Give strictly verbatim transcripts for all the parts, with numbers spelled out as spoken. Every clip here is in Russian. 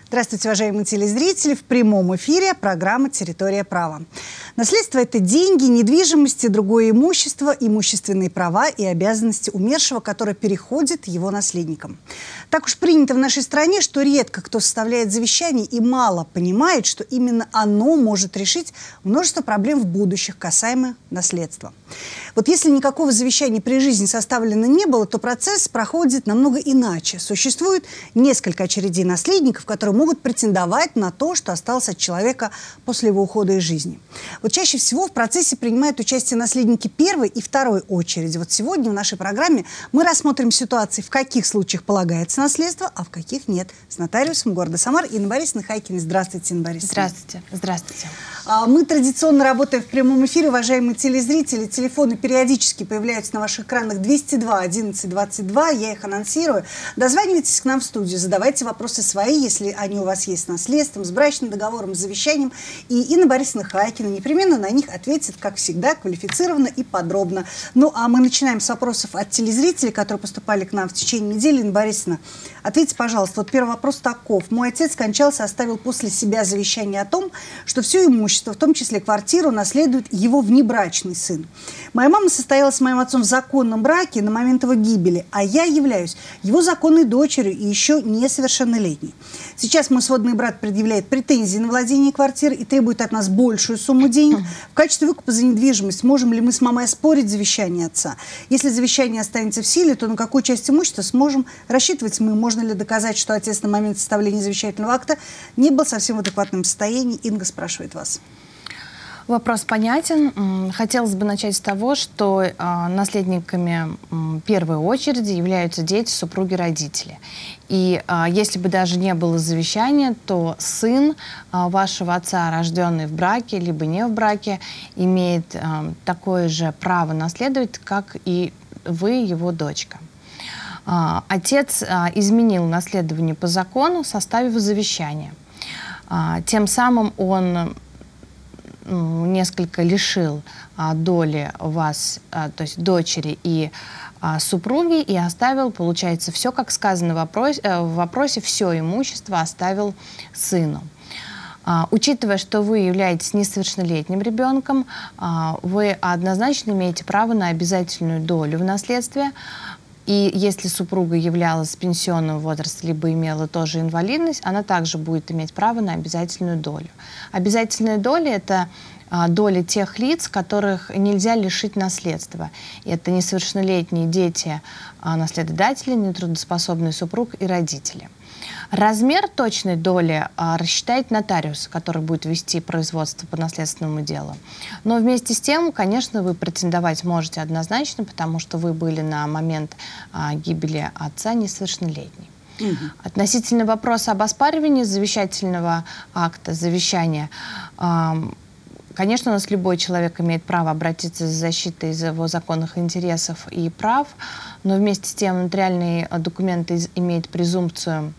Здравствуйте, уважаемые телезрители. В прямом эфире программа «Территория права». Наследство – это деньги, недвижимость и другое имущество, имущественные права и обязанности умершего, которые переходят его наследникам. Так уж принято в нашей стране, что редко кто составляет завещание и мало понимает, что именно оно может решить множество проблем в будущих, касаемо наследства. Вот если никакого завещания при жизни составлено не было, то процесс проходит намного иначе. Существует несколько очередей наследников, которые могут претендовать на то, что осталось от человека после его ухода из жизни. Вот чаще всего в процессе принимают участие наследники первой и второй очереди. Вот сегодня в нашей программе мы рассмотрим ситуации, в каких случаях полагается наследство, а в каких нет. С нотариусом города Самар Инна Борисовна Хайкина. Здравствуйте, Инна Борисовна. Здравствуйте. Здравствуйте. Мы традиционно работаем в прямом эфире, уважаемые телезрители. Телефоны периодически появляются на ваших экранах двести два одиннадцать двадцать два. Я их анонсирую. Дозванивайтесь к нам в студию, задавайте вопросы свои, если они у вас есть с наследством, с брачным договором, с завещанием. И Инна Борисовна Хайкина непременно на них ответит, как всегда, квалифицированно и подробно. Ну, а мы начинаем с вопросов от телезрителей, которые поступали к нам в течение недели. Инна Борисовна, ответьте, пожалуйста. Вот первый вопрос таков. Мой отец скончался, оставил после себя завещание о том, что все имущество, в том числе квартиру, наследует его внебрачный сын. Моя мама состояла с моим отцом в законном браке на момент его гибели, а я являюсь его законной дочерью и еще несовершеннолетней. Сейчас мой сводный брат предъявляет претензии на владение квартиры и требует от нас большую сумму денег. В качестве выкупа за недвижимость можем ли мы с мамой оспорить завещание отца? Если завещание останется в силе, то на какую часть имущества сможем рассчитывать мы? Можно ли доказать, что отец на момент составления завещательного акта не был совсем в адекватном состоянии? Инга спрашивает вас. Вопрос понятен. Хотелось бы начать с того, что э, наследниками э, первой очереди являются дети, супруги, родители. И э, если бы даже не было завещания, то сын э, вашего отца, рожденный в браке, либо не в браке, имеет э, такое же право наследовать, как и вы, его дочка. Э, отец э, изменил наследование по закону, составив завещание. Э, тем самым он несколько лишил а, доли вас, а, то есть дочери и а, супруги, и оставил, получается, все, как сказано в вопросе, э, в вопросе, все имущество оставил сыну. А, учитывая, что вы являетесь несовершеннолетним ребенком, а, вы однозначно имеете право на обязательную долю в наследстве. И если супруга являлась в пенсионном возрасте, либо имела тоже инвалидность, она также будет иметь право на обязательную долю. Обязательная доля – это а, доля тех лиц, которых нельзя лишить наследства. И это несовершеннолетние дети, а, наследодатели, нетрудоспособный супруг и родители. Размер точной доли а, рассчитает нотариус, который будет вести производство по наследственному делу. Но вместе с тем, конечно, вы претендовать можете однозначно, потому что вы были на момент а, гибели отца несовершеннолетней. Угу. Относительно вопроса об оспаривании завещательного акта, завещания, а, конечно, у нас любой человек имеет право обратиться за защитой из его законных интересов и прав, но вместе с тем нотариальные документы имеют презумпцию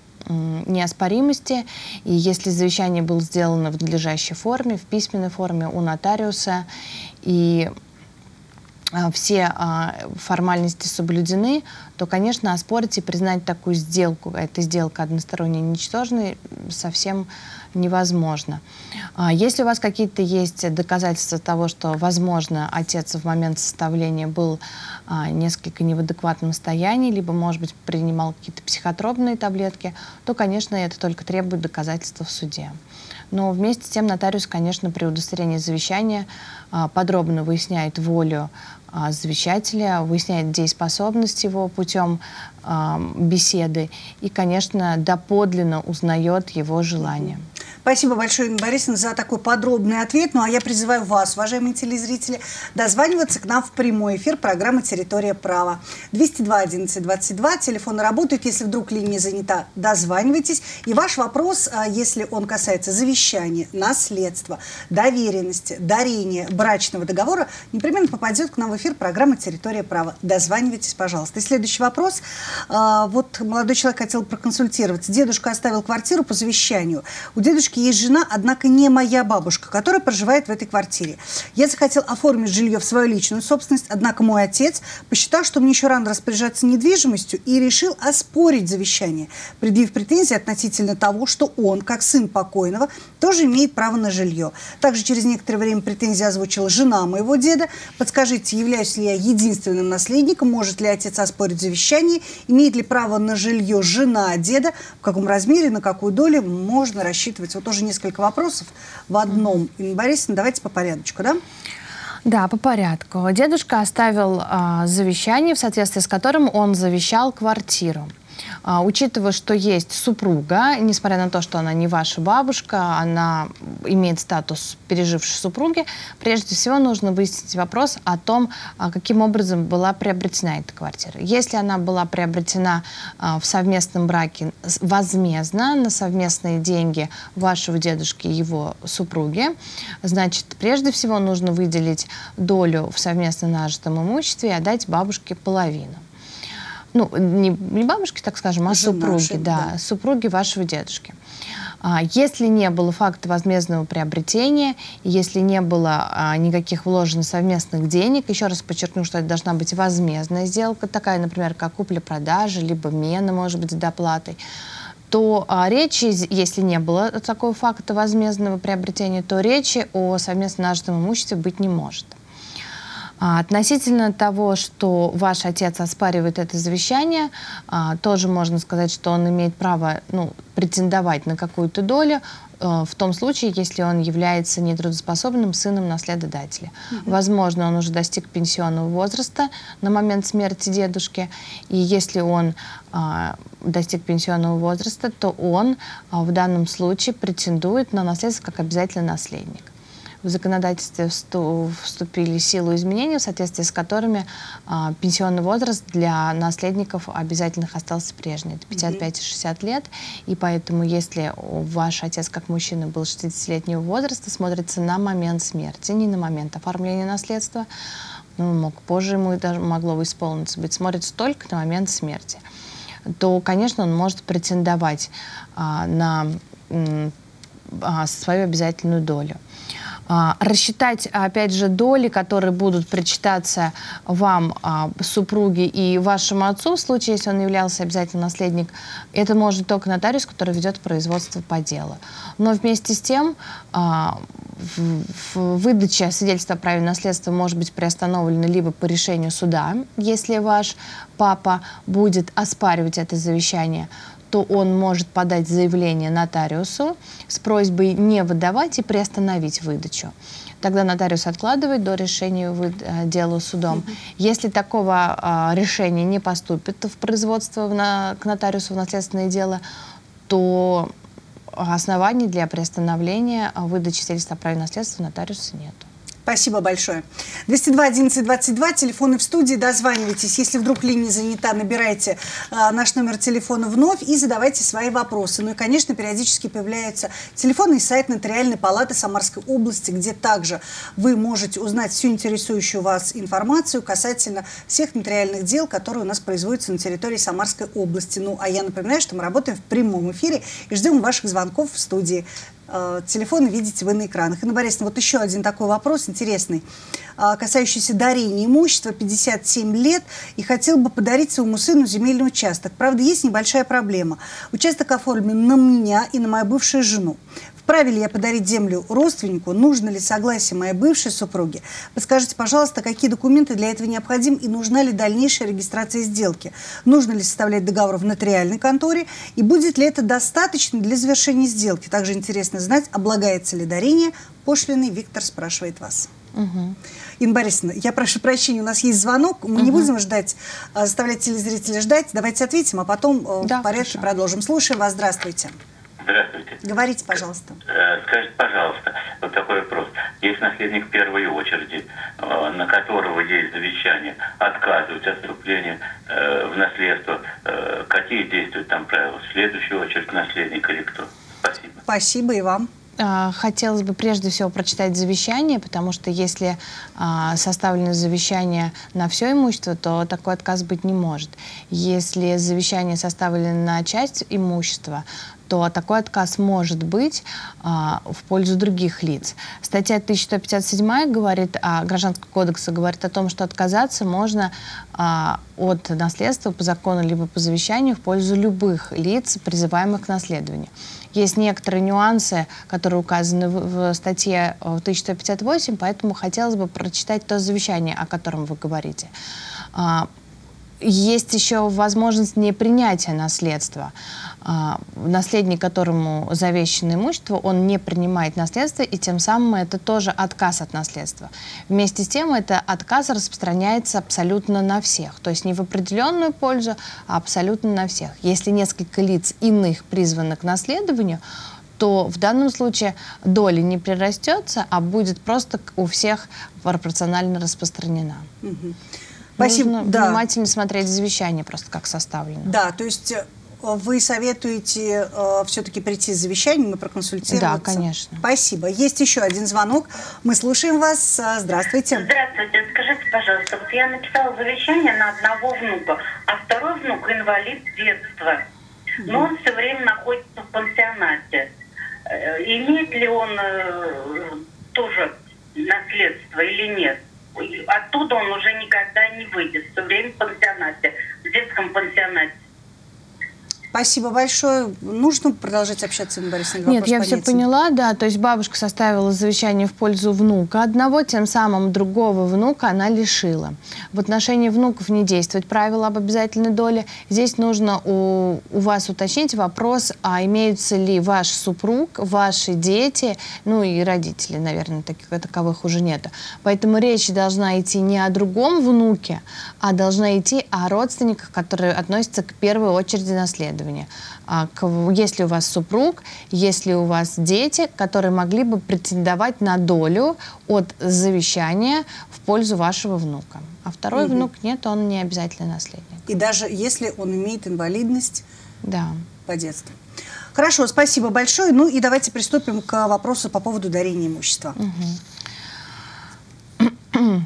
неоспоримости, и если завещание было сделано в надлежащей форме, в письменной форме у нотариуса, и а, все а, формальности соблюдены, то, конечно, оспорить и признать такую сделку, эта сделка односторонне ничтожной, совсем невозможно. А, если у вас какие-то есть доказательства того, что, возможно, отец в момент составления был а, несколько не в адекватном состоянии, либо, может быть, принимал какие-то психотропные таблетки, то, конечно, это только требует доказательства в суде. Но вместе с тем нотариус, конечно, при удостоверении завещания а, подробно выясняет волю а, завещателя, выясняет дееспособность его путем а, беседы и, конечно, доподлинно узнает его желание. Спасибо большое, Инна Борисовна, за такой подробный ответ. Ну, а я призываю вас, уважаемые телезрители, дозваниваться к нам в прямой эфир программы «Территория права». двести два одиннадцать двадцать два, телефоны работают. Если вдруг линия занята, дозванивайтесь. И ваш вопрос, если он касается завещания, наследства, доверенности, дарения, брачного договора, непременно попадет к нам в эфир программы «Территория права». Дозванивайтесь, пожалуйста. И следующий вопрос. Вот молодой человек хотел проконсультироваться. Дедушка оставил квартиру по завещанию. У дедушки дедушки есть жена, однако не моя бабушка, которая проживает в этой квартире. Я захотел оформить жилье в свою личную собственность, однако мой отец посчитал, что мне еще рано распоряжаться недвижимостью и решил оспорить завещание, предъявив претензии относительно того, что он, как сын покойного, тоже имеет право на жилье. Также через некоторое время претензии озвучила жена моего деда. Подскажите, являюсь ли я единственным наследником, может ли отец оспорить завещание, имеет ли право на жилье жена деда, в каком размере, на какую долю можно рассчитывать. Вот тоже несколько вопросов в одном. Инна Борисовна, давайте по порядочку, да? Да, по порядку. Дедушка оставил а, завещание, в соответствии с которым он завещал квартиру. А, учитывая, что есть супруга, несмотря на то, что она не ваша бабушка, она имеет статус пережившей супруги, прежде всего нужно выяснить вопрос о том, а, каким образом была приобретена эта квартира. Если она была приобретена а, в совместном браке возмездно, на совместные деньги вашего дедушки и его супруги, значит, прежде всего нужно выделить долю в совместно нажитом имуществе и отдать бабушке половину. Ну, не, не бабушки, так скажем, а Жена, супруги, жена, да, да. супруги вашего дедушки. А, если не было факта возмездного приобретения, если не было а, никаких вложенных совместных денег, еще раз подчеркну, что это должна быть возмездная сделка, такая, например, как купля-продажа, либо мена, может быть, с доплатой, то а, речи, если не было такого факта возмездного приобретения, то речи о совместно нажитом имуществе быть не может. Относительно того, что ваш отец оспаривает это завещание, тоже можно сказать, что он имеет право, ну, претендовать на какую-то долю в том случае, если он является нетрудоспособным сыном наследодателя. Mm-hmm. Возможно, он уже достиг пенсионного возраста на момент смерти дедушки, и если он а, достиг пенсионного возраста, то он а, в данном случае претендует на наследство как обязательный наследник. В законодательстве вступили в силу изменения, в соответствии с которыми а, пенсионный возраст для наследников обязательных остался прежний. Это пятьдесят пять и шестьдесят лет. И поэтому, если ваш отец как мужчина был шестидесятилетнего возраста, смотрится на момент смерти, не на момент оформления наследства. Ну, мог, позже ему даже могло исполниться быть, смотрится только на момент смерти. То, конечно, он может претендовать а, на а, свою обязательную долю. А, рассчитать, опять же, доли, которые будут причитаться вам, а, супруге и вашему отцу, в случае, если он являлся обязательным наследником, это может только нотариус, который ведет производство по делу. Но вместе с тем а, в, в выдача свидетельства о праве наследства может быть приостановлена либо по решению суда, если ваш папа будет оспаривать это завещание, то он может подать заявление нотариусу с просьбой не выдавать и приостановить выдачу. Тогда нотариус откладывает до решения дела судом. Mm-hmm. Если такого а, решения не поступит в производство в на, к нотариусу в наследственное дело, то оснований для приостановления выдачи свидетельства о праве наследства нотариуса нет. Спасибо большое. двести два одиннадцать двадцать два, телефоны в студии, дозванивайтесь. Если вдруг линия занята, набирайте а, наш номер телефона вновь и задавайте свои вопросы. Ну и, конечно, периодически появляется телефонный сайт Нотариальной палаты Самарской области, где также вы можете узнать всю интересующую вас информацию касательно всех нотариальных дел, которые у нас производятся на территории Самарской области. Ну, а я напоминаю, что мы работаем в прямом эфире и ждем ваших звонков в студии. Телефоны видите вы на экранах. Инна Борисовна, вот еще один такой вопрос интересный, касающийся дарения имущества, пятьдесят семь лет, и хотел бы подарить своему сыну земельный участок. Правда, есть небольшая проблема. Участок оформлен на меня и на мою бывшую жену. Вправе ли я подарить землю родственнику? Нужно ли согласие моей бывшей супруги? Подскажите, пожалуйста, какие документы для этого необходимы и нужна ли дальнейшая регистрация сделки? Нужно ли составлять договор в нотариальной конторе? И будет ли это достаточно для завершения сделки? Также интересно знать, облагается ли дарение пошлиной. Виктор спрашивает вас. Угу. Инна Борисовна, я прошу прощения, у нас есть звонок. Мы угу. не будем ждать, заставлять телезрителя ждать. Давайте ответим, а потом да, в порядке хорошо. Продолжим. Слушаем вас. Здравствуйте. Здравствуйте. Говорите, пожалуйста. Скажите, пожалуйста, вот такой вопрос. Есть наследник первой очереди, на которого есть завещание, отказывать от вступления в наследство. Какие действуют там правила? В следующую очередь наследник или кто? Спасибо. Спасибо и вам. Хотелось бы прежде всего прочитать завещание, потому что если а, составлено завещание на все имущество, то такой отказ быть не может. Если завещание составлено на часть имущества, то такой отказ может быть а, в пользу других лиц. Статья тысяча сто пятьдесят семь говорит, а, Гражданского кодекса говорит о том, что отказаться можно а, от наследства по закону либо по завещанию в пользу любых лиц, призываемых к наследованию. Есть некоторые нюансы, которые указаны в, в статье тысяча сто пятьдесят восемь, поэтому хотелось бы прочитать то завещание, о котором вы говорите. А, Есть еще возможность непринятия наследства. Наследник, которому завещано имущество, он не принимает наследство, и тем самым это тоже отказ от наследства. Вместе с тем, это отказ распространяется абсолютно на всех. То есть не в определенную пользу, а абсолютно на всех. Если несколько лиц иных призваны к наследованию, то в данном случае доля не прирастется, а будет просто у всех пропорционально распространена. Угу. Спасибо. Нужно да. внимательно смотреть завещание, просто как составлено. Да, то есть вы советуете э, все-таки прийти с завещанием и проконсультироваться? Да, конечно. Спасибо. Есть еще один звонок. Мы слушаем вас. Здравствуйте. Здравствуйте. Скажите, пожалуйста, вот я написала завещание на одного внука, а второй внук инвалид детства. Но он все время находится в пансионате. Имеет ли он э, тоже наследство или нет? Оттуда он уже никогда не выйдет. Все время в пансионате, в детском пансионате. Спасибо большое. Нужно продолжать общаться, Инна Борисовна? Нет, я все поняла, да. То есть бабушка составила завещание в пользу внука одного, тем самым другого внука она лишила. В отношении внуков не действует правило об обязательной доле. Здесь нужно у, у вас уточнить вопрос, а имеются ли ваш супруг, ваши дети, ну и родители, наверное, таких таковых уже нет. Поэтому речь должна идти не о другом внуке, а должна идти о родственниках, которые относятся к первой очереди наследования. Если у вас супруг, если у вас дети, которые могли бы претендовать на долю от завещания в пользу вашего внука. А второй угу. внук нет, он не обязательно наследник. И даже если он имеет инвалидность да. по детству. Хорошо, спасибо большое. Ну и давайте приступим к вопросу по поводу дарения имущества. Угу.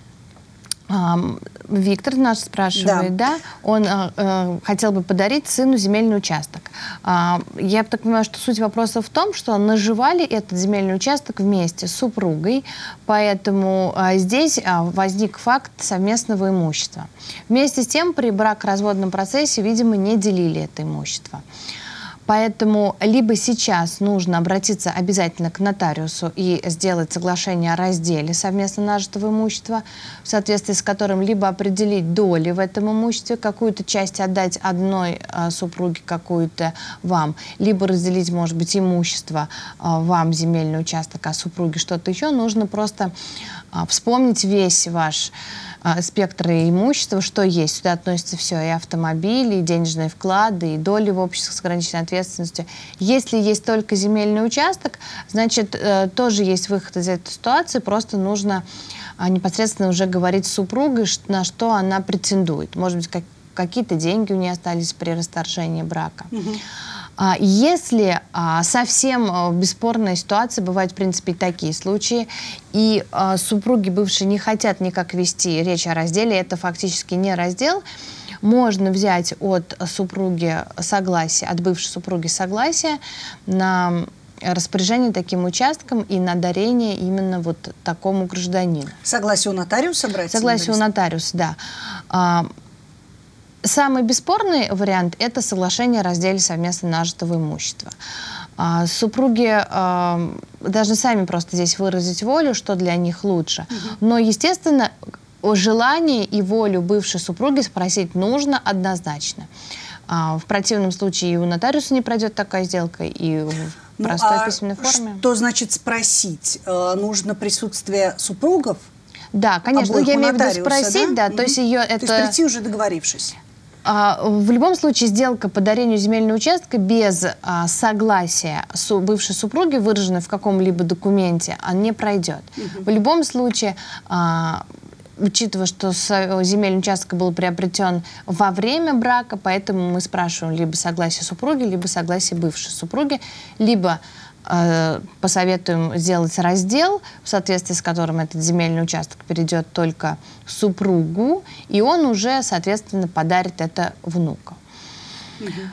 Виктор наш спрашивает, да, да? он э, э, хотел бы подарить сыну земельный участок. Э, я так понимаю, что суть вопроса в том, что наживали этот земельный участок вместе с супругой, поэтому э, здесь э, возник факт совместного имущества. Вместе с тем при бракоразводном процессе, видимо, не делили это имущество. Поэтому либо сейчас нужно обратиться обязательно к нотариусу и сделать соглашение о разделе совместно нажитого имущества, в соответствии с которым либо определить доли в этом имуществе, какую-то часть отдать одной а, супруге, какую-то вам, либо разделить, может быть, имущество а, вам, земельный участок, а супруге что-то еще. Нужно просто а, вспомнить весь ваш спектры имущества, что есть. Сюда относится все, и автомобили, и денежные вклады, и доли в обществах с ограниченной ответственностью. Если есть только земельный участок, значит, э, тоже есть выход из этой ситуации, просто нужно э, непосредственно уже говорить с супругой, на что она претендует. Может быть, как, какие-то деньги у нее остались при расторжении брака. Угу. Если а, совсем а, бесспорная ситуация, бывают, в принципе, и такие случаи, и а, супруги бывшие не хотят никак вести речь о разделе, это фактически не раздел, можно взять от супруги согласие, от бывшей супруги согласие на распоряжение таким участком и на дарение именно вот такому гражданину. Согласие у нотариуса брать? Согласие у нотариуса, да. А, Самый бесспорный вариант – это соглашение о разделе совместно нажитого имущества. А, супруги а, должны сами просто здесь выразить волю, что для них лучше. Угу. Но, естественно, о желании и волю бывшей супруги спросить нужно однозначно. А, в противном случае и у нотариуса не пройдет такая сделка, и в простой ну, а письменной форме. Что значит спросить? Нужно присутствие супругов? Да, конечно. Я имею в виду спросить, да, да угу. то есть ее это... То есть прийти уже договорившись? В любом случае, сделка по дарению земельного участка без а, согласия су бывшей супруги, выраженной в каком-либо документе, она не пройдет. Угу. В любом случае, а, учитывая, что земельный участок был приобретен во время брака, поэтому мы спрашиваем либо согласие супруги, либо согласие бывшей супруги, либо э, посоветуем сделать раздел, в соответствии с которым этот земельный участок перейдет только супругу, и он уже, соответственно, подарит это внуку. Угу.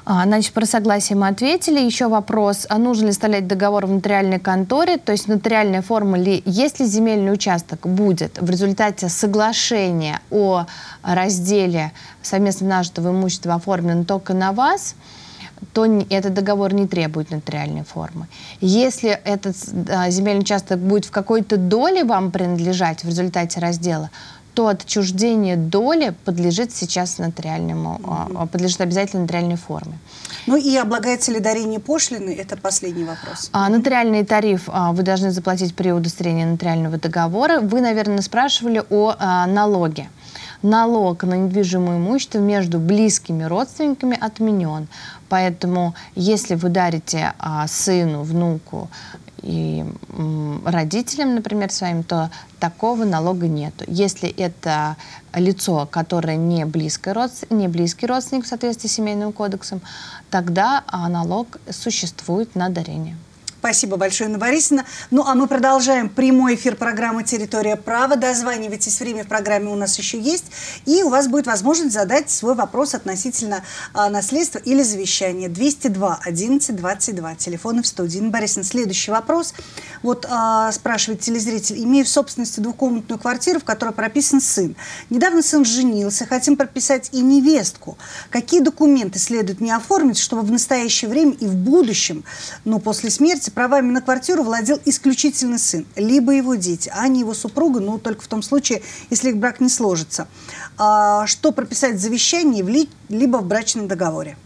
А, Значит, про согласие мы ответили. Еще вопрос, а нужно ли составлять договор в нотариальной конторе, то есть нотариальная форма ли, если земельный участок будет в результате соглашения о разделе совместно нажитого имущества оформлен только на вас, то не- этот договор не требует нотариальной формы. Если этот а, земельный участок будет в какой-то доле вам принадлежать в результате раздела, то отчуждение доли подлежит сейчас нотариальному, а, подлежит обязательно нотариальной форме. Ну и облагается ли дарение пошлины? Это последний вопрос. А, нотариальный тариф а, вы должны заплатить при удостоверении нотариального договора. Вы, наверное, спрашивали о а, налоге. Налог на недвижимое имущество между близкими родственниками отменен. Поэтому, если вы дарите а, сыну, внуку и м, родителям, например, своим, то такого налога нет. Если это лицо, которое не, близкий родственник, не близкий родственник в соответствии с Семейным кодексом, тогда а, налог существует на дарение. Спасибо большое, Инна Борисовна. Ну, а мы продолжаем прямой эфир программы «Территория права». Дозванивайтесь, время в программе у нас еще есть. И у вас будет возможность задать свой вопрос относительно а, наследства или завещания. двести два одиннадцать двадцать два. Телефоны в студии. Инна Борисовна, следующий вопрос. Вот а, спрашивает телезритель. Имею в собственности двухкомнатную квартиру, в которой прописан сын. Недавно сын женился. Хотим прописать и невестку. Какие документы следует мне оформить, чтобы в настоящее время и в будущем, ну, после смерти, правами на квартиру владел исключительно сын, либо его дети, а не его супруга, но только в том случае, если их брак не сложится. А, что прописать в завещании, в ли, либо в брачном договоре?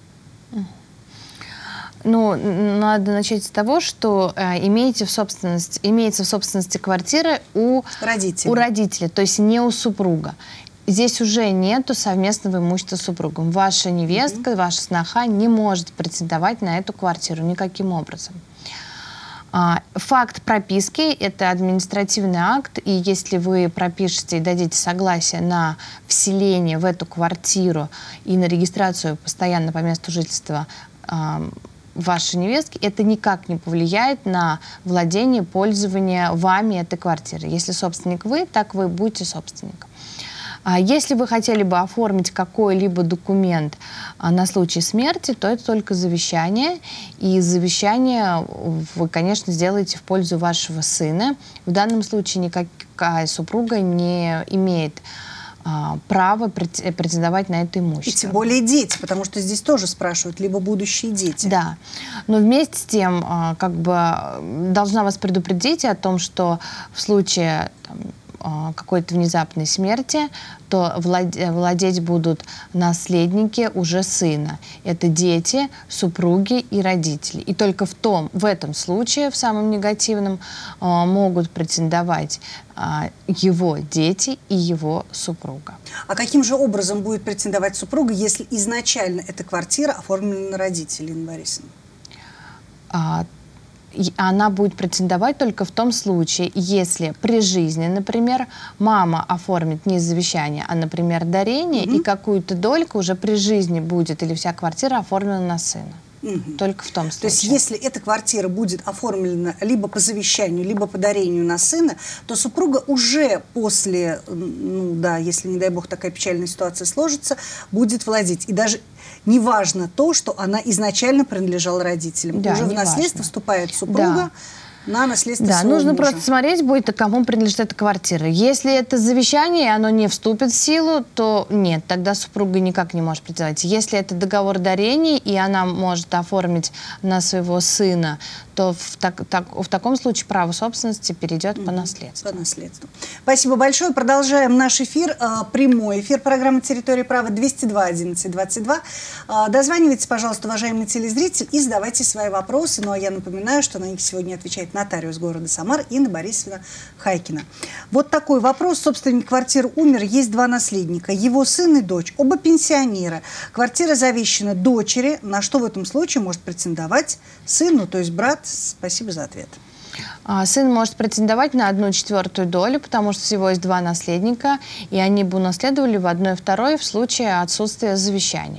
Ну, надо начать с того, что э, имеете в собственности, имеется в собственности квартира у Родителей. у родителя, то есть не у супруга. Здесь уже нету совместного имущества с супругом. Ваша невестка, mm-hmm. ваша сноха не может претендовать на эту квартиру никаким образом. А, факт прописки – это административный акт, и если вы пропишете и дадите согласие на вселение в эту квартиру и на регистрацию постоянно по месту жительства а, вашей невестки, это никак не повлияет на владение, пользование вами этой квартиры. Если собственник вы, так вы будете собственником. А если вы хотели бы оформить какой-либо документ а, на случай смерти, то это только завещание. И завещание вы, конечно, сделаете в пользу вашего сына. В данном случае никакая супруга не имеет а, права претендовать на это имущество. И тем более дети, потому что здесь тоже спрашивают, либо будущие дети. Да, но вместе с тем, а, как бы, должна вас предупредить о том, что в случае там, какой-то внезапной смерти, то владеть будут наследники уже сына. Это дети, супруги и родители. И только в, том, в этом случае, в самом негативном, могут претендовать его дети и его супруга. А каким же образом будет претендовать супруга, если изначально эта квартира оформлена на родителей, Инна Борисовна? Она будет претендовать только в том случае, если при жизни, например, мама оформит не завещание, а, например, дарение, mm-hmm. и какую-то дольку уже при жизни будет, или вся квартира оформлена на сына. Угу. Только в том случае. То есть, если эта квартира будет оформлена либо по завещанию, либо по дарению на сына, то супруга уже после, ну да, если, не дай бог, такая печальная ситуация сложится, будет владеть. И даже не важно то, что она изначально принадлежала родителям. Да, уже в наследство важно. Вступает супруга. Да. На наследство да, своего нужно мужа. Просто смотреть будет, кому принадлежит эта квартира. Если это завещание, и оно не вступит в силу, то нет, тогда супруга никак не может претендовать. Если это договор дарения, и она может оформить на своего сына, то в, так, так, в таком случае право собственности перейдет mm-hmm. по наследству. По наследству. Спасибо большое. Продолжаем наш эфир. Прямой эфир программы «Территория права» двести два одиннадцать двадцать два. Дозванивайтесь, пожалуйста, уважаемый телезритель, и задавайте свои вопросы. Ну, а я напоминаю, что на них сегодня отвечает нотариус города Самар Инна Борисовна Хайкина. Вот такой вопрос. Собственник квартиры умер, есть два наследника. Его сын и дочь. Оба пенсионера. Квартира завещана дочери. На что в этом случае может претендовать сыну, то есть брат? Спасибо за ответ. Сын может претендовать на одну четвертую долю, потому что всего есть два наследника, и они бы унаследовали в одной и второй в случае отсутствия завещания.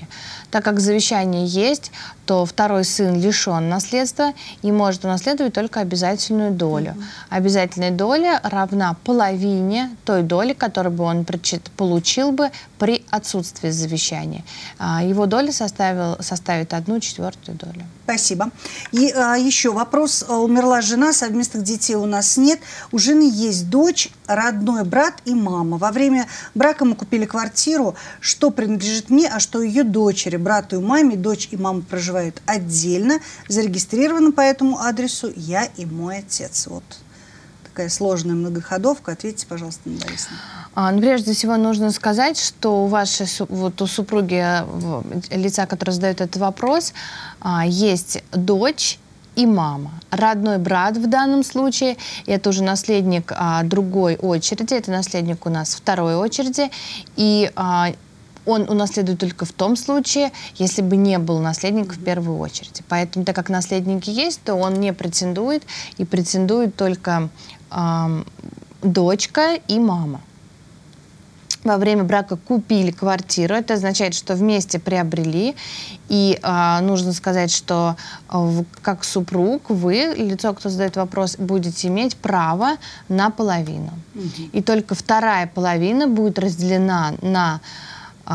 Так как завещание есть, то второй сын лишен наследства и может унаследовать только обязательную долю. Mm-hmm. Обязательная доля равна половине той доли, которую бы он получил бы при отсутствии завещания. Его доля составил, составит одну четвертую долю. Спасибо. И а, еще вопрос. Умерла жена, совместных детей у нас нет. У жены есть дочь, родной брат и мама. Во время брака мы купили квартиру, что принадлежит мне, а что ее дочери, брату и маме. Дочь и мама проживают отдельно, зарегистрированы по этому адресу я и мой отец. Вот такая сложная многоходовка. Ответьте, пожалуйста, Нина Борисовна. А, ну, прежде всего нужно сказать, что у вашей, вот у супруги, лица, который задает этот вопрос, а, есть дочь и мама. Родной брат в данном случае, это уже наследник а, другой очереди, это наследник у нас второй очереди, и а, он унаследует только в том случае, если бы не был наследник в первую очередь. Поэтому, так как наследники есть, то он не претендует, и претендует только а, дочка и мама. Во время брака купили квартиру, это означает, что вместе приобрели, и э, нужно сказать, что э, как супруг вы, лицо, кто задает вопрос, будете иметь право на половину. Mm-hmm. И только вторая половина будет разделена на э,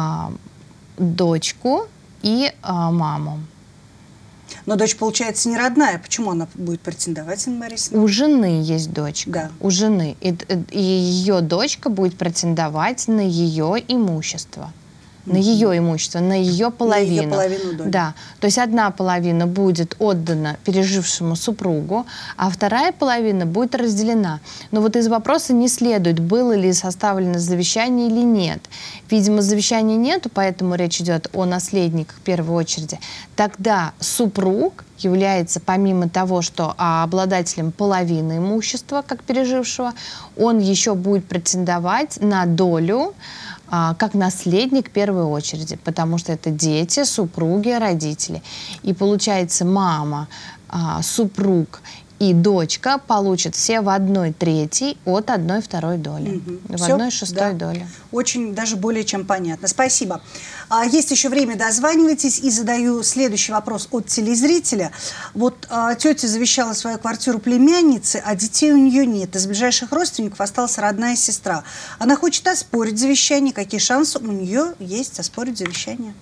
дочку и э, маму. Но дочь, получается, не родная. Почему она будет претендовать, Инна Борисовна? У жены есть дочка. Да. У жены. И, и ее дочка будет претендовать на ее имущество. На ее имущество, на ее половину. На ее половину доли. Да. То есть одна половина будет отдана пережившему супругу, а вторая половина будет разделена. Но вот из вопроса не следует, было ли составлено завещание или нет. Видимо, завещания нету, поэтому речь идет о наследниках в первой очереди. Тогда супруг является, помимо того, что обладателем половины имущества, как пережившего, он еще будет претендовать на долю как наследник в первой очереди, потому что это дети, супруги, родители. И получается, мама, супруг и дочка получат все в одной третьей от одной второй доли. Угу. В Все? одной шестой да. доли. Очень даже более чем понятно. Спасибо. А, есть еще время, дозванивайтесь. И задаю следующий вопрос от телезрителя. Вот а, тетя завещала свою квартиру племяннице, а детей у нее нет. Из ближайших родственников осталась родная сестра. Она хочет оспорить завещание. Какие шансы у нее есть оспорить завещание?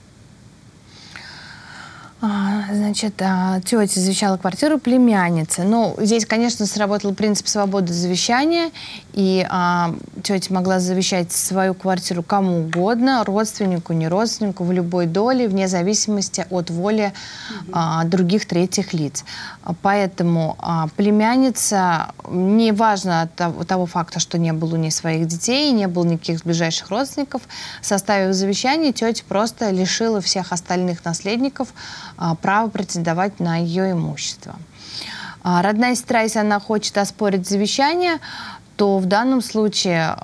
Значит, тетя завещала квартиру племяннице. Ну, здесь, конечно, сработал принцип свободы завещания, и а, тетя могла завещать свою квартиру кому угодно, родственнику, не родственнику, в любой доле, вне зависимости от воли угу. а, других третьих лиц. Поэтому а, племянница, неважно от того, того факта, что не было у нее своих детей, не было никаких ближайших родственников, составив завещание, тетя просто лишила всех остальных наследников право претендовать на ее имущество. Родная сестра, если она хочет оспорить завещание, то в данном случае,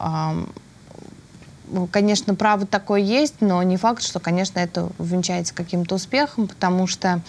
конечно, право такое есть, но не факт, что, конечно, это увенчается каким-то успехом, потому что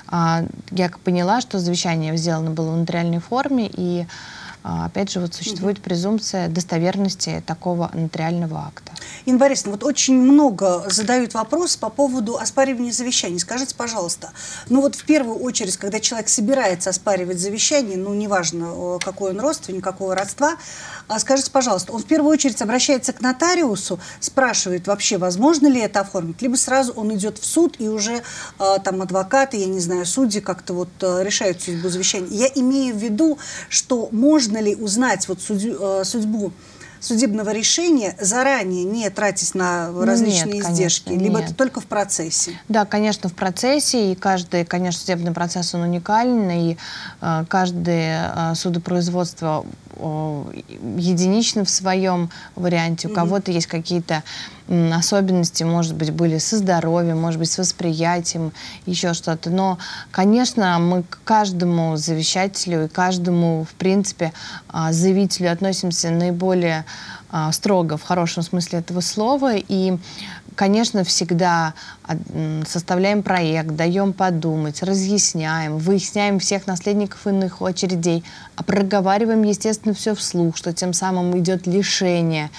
я поняла, что завещание сделано было в нотариальной форме, и опять же, вот существует презумпция достоверности такого нотариального акта. Инна Борисовна, вот очень много задают вопрос по поводу оспаривания завещаний. Скажите, пожалуйста, ну вот в первую очередь, когда человек собирается оспаривать завещание, ну неважно, какой он родственник, какого родства, скажите, пожалуйста, он в первую очередь обращается к нотариусу, спрашивает вообще, возможно ли это оформить, либо сразу он идет в суд, и уже там адвокаты, я не знаю, судьи как-то вот решают судьбу завещания. Я имею в виду, что можно ли узнать вот судью, судьбу судебного решения заранее, не тратясь на различные нет, издержки, конечно, либо нет. Это только в процессе? Да, конечно, в процессе, и каждый, конечно, судебный процесс, он уникальный, и э, каждое э, судопроизводство э, единично в своем варианте. У mm-hmm. кого-то есть какие-то э, особенности, может быть, были со здоровьем, может быть, с восприятием, еще что-то. Но, конечно, мы к каждому завещателю и каждому, в принципе, э, заявителю относимся наиболее строго в хорошем смысле этого слова. И, конечно, всегда составляем проект, даем подумать, разъясняем, выясняем всех наследников иных очередей, проговариваем, естественно, все вслух, что тем самым идет лишение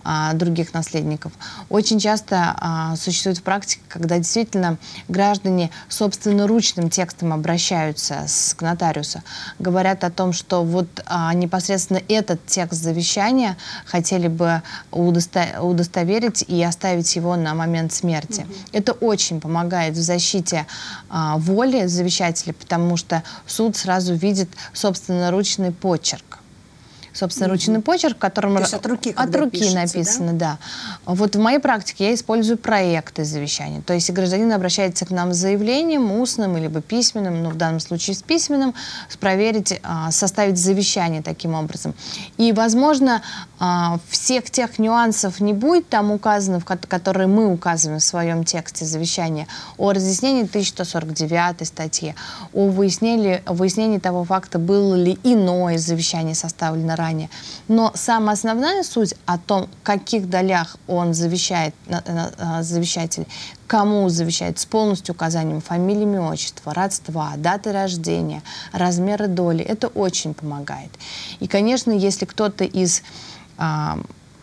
а, других наследников. Очень часто а, существует практика, когда действительно граждане собственноручным текстом обращаются с, к нотариусу, говорят о том, что вот а, непосредственно этот текст завещания хотели бы удосто удостоверить и оставить его на момент смерти. Mm-hmm. Это очень помогает в защите а, воли завещателя, потому что суд сразу видит собственноручный почерк. Собственноручный mm-hmm. почерк, в котором То есть от руки, от руки пишется, написано, да? да. Вот в моей практике я использую проекты завещания. То есть гражданин обращается к нам с заявлением, устным либо письменным, ну в данном случае с письменным, проверить, составить завещание таким образом. И, возможно, всех тех нюансов не будет там указано, которые мы указываем в своем тексте завещания, о разъяснении тысяча сто сорок девятой статьи, о выяснении, выяснении того факта, было ли иное завещание составлено ранее. Но самая основная суть о том, в каких долях он завещает, завещатель, кому завещает, с полностью указанием фамилии, имя, отчества, родства, даты рождения, размеры доли, это очень помогает. И, конечно, если кто-то из а,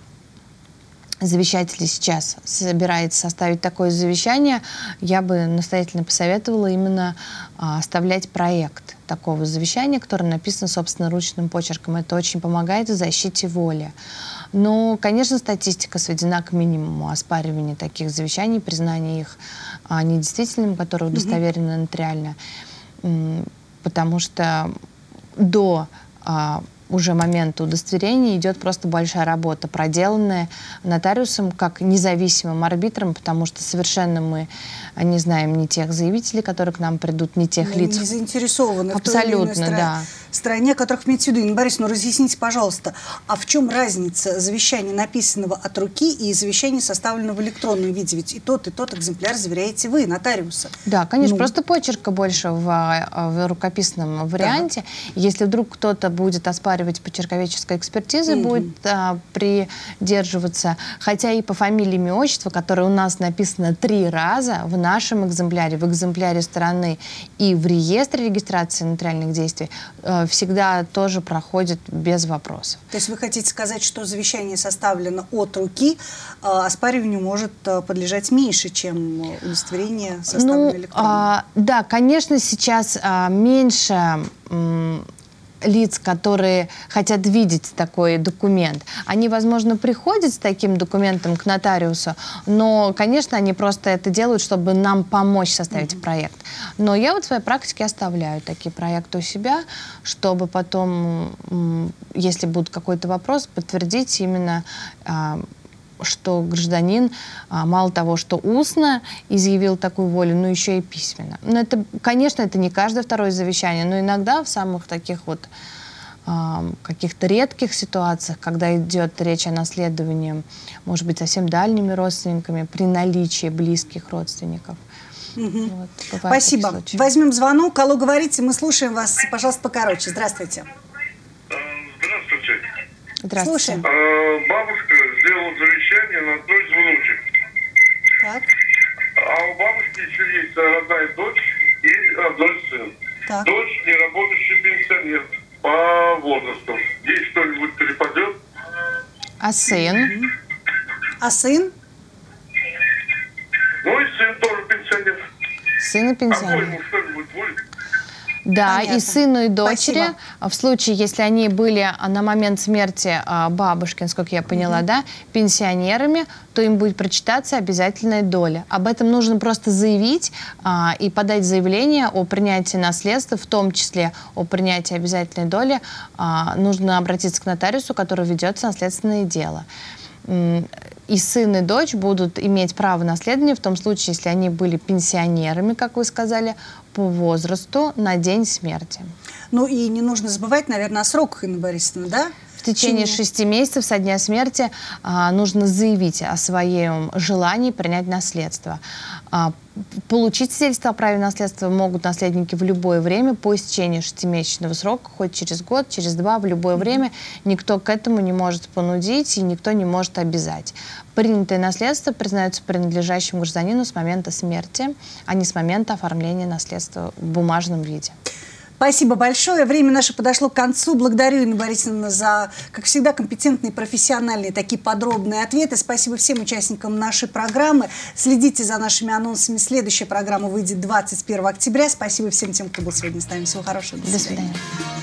завещателей сейчас собирается составить такое завещание, я бы настоятельно посоветовала именно а, оставлять проект такого завещания, которое написано собственноручным почерком. Это очень помогает в защите воли. Но, конечно, статистика сведена к минимуму оспаривания таких завещаний, признания их а, недействительными, которые удостоверены нотариально, потому что до а, уже момента удостоверения идет просто большая работа, проделанная нотариусом как независимым арбитром, потому что совершенно мы не знаем ни тех заявителей, которые к нам придут, ни тех мы лиц. Не заинтересованы абсолютно, в той или иной да. стране, которых имеется в виду. Инна Борисовна, ну разъясните, пожалуйста, а в чем разница завещания, написанного от руки, и завещания, составленного в электронном виде? Ведь и тот, и тот экземпляр заверяете вы, нотариуса. Да, конечно, ну. просто почерка больше в, в рукописном варианте. Да. Если вдруг кто-то будет оспаривать почерковедческой экспертизы, mm-hmm. будет а, придерживаться, хотя и по фамилии, имя, отчество, которое у нас написано три раза в нашем экземпляре, в экземпляре стороны и в реестре регистрации нотариальных действий, э, всегда тоже проходит без вопросов. То есть вы хотите сказать, что завещание составлено от руки, э, оспариванию может э, подлежать меньше, чем удостоверение, составленное ну, электронно? А, да, конечно, сейчас а, меньше м, лиц, которые хотят видеть такой документ. Они, возможно, приходят с таким документом к нотариусу, но, конечно, они просто это делают, чтобы нам помочь составить mm-hmm. проект. Но я вот в своей практике оставляю такие проекты у себя, чтобы потом, если будет какой-то вопрос, подтвердить именно, что гражданин мало того, что устно изъявил такую волю, но еще и письменно. Но это, конечно, это не каждое второе завещание, но иногда в самых таких вот каких-то редких ситуациях, когда идет речь о наследовании, может быть, совсем дальними родственниками, при наличии близких родственников. Угу. Вот, спасибо. Возьмем звонок. Алло, говорите, мы слушаем вас. Пожалуйста, покороче. Здравствуйте. Здравствуйте. Здравствуйте. Слушаем. Бабушка сделала завещание на одной из внучек. Так. А у бабушки еще есть родная дочь и родной сын. Так. Дочь неработающий пенсионер по возрасту. Ей что-нибудь перепадет? А сын? Угу. А сын? Ну и сын тоже пенсионер. Сын и пенсионер. А ему что-нибудь будет? Да, понятно. И сыну, и дочери, Спасибо. в случае, если они были на момент смерти бабушки, насколько я поняла, угу. да, пенсионерами, то им будет прочитаться обязательная доля. Об этом нужно просто заявить а, и подать заявление о принятии наследства, в том числе о принятии обязательной доли. А, нужно обратиться к нотариусу, который ведется наследственное дело. И сын, и дочь будут иметь право наследования в том случае, если они были пенсионерами, как вы сказали, по возрасту на день смерти. Ну и не нужно забывать, наверное, о сроках, Инна Борисовна, да? В течение шести месяцев со дня смерти а, нужно заявить о своем желании принять наследство. А, получить свидетельство о праве наследства могут наследники в любое время по истечении шестимесячного срока, хоть через год, через два, в любое mm-hmm. время. Никто к этому не может понудить и никто не может обязать. Принятое наследство признается принадлежащим гражданину с момента смерти, а не с момента оформления наследства в бумажном виде. Спасибо большое. Время наше подошло к концу. Благодарю, Инна Борисовна, за, как всегда, компетентные, профессиональные, такие подробные ответы. Спасибо всем участникам нашей программы. Следите за нашими анонсами. Следующая программа выйдет двадцать первого октября. Спасибо всем тем, кто был сегодня с нами. Всего хорошего. До свидания.